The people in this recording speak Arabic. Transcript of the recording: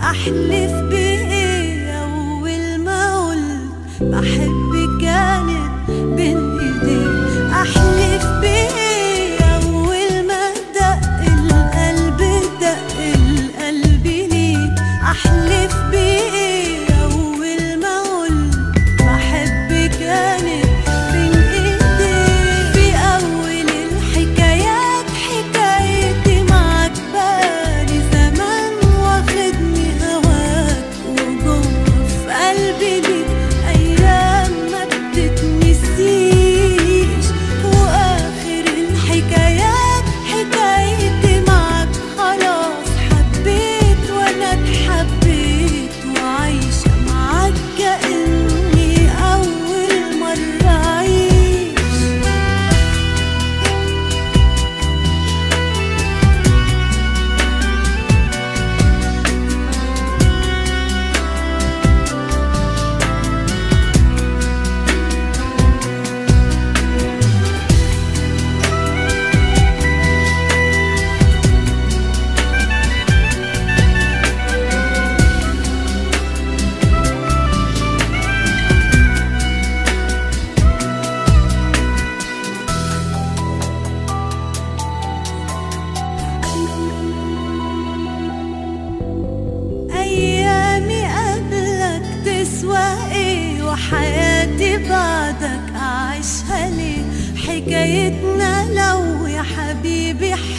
احلف بايه اول ما قلت بحبك كانت بين ايديك. احلف بايه اول ما دق القلب ليك. احلف بايه اول ما قلت بحبك كانت بين ايديك. في اول الحكايات حكايتي معاك بقالي زمان واخدني هواك وجوه في قلبي ليك ايام ما بتتنسيش. واخر الحكايات حكايتي معاك خلاص حبيت وانا اتحبيت وعايشة معاك كأني اول مرة اعيش. أيامي قبلك تسوى إيه وحياتي بعدك أعيشها ليه؟ حكايتنا لو يا حبيبي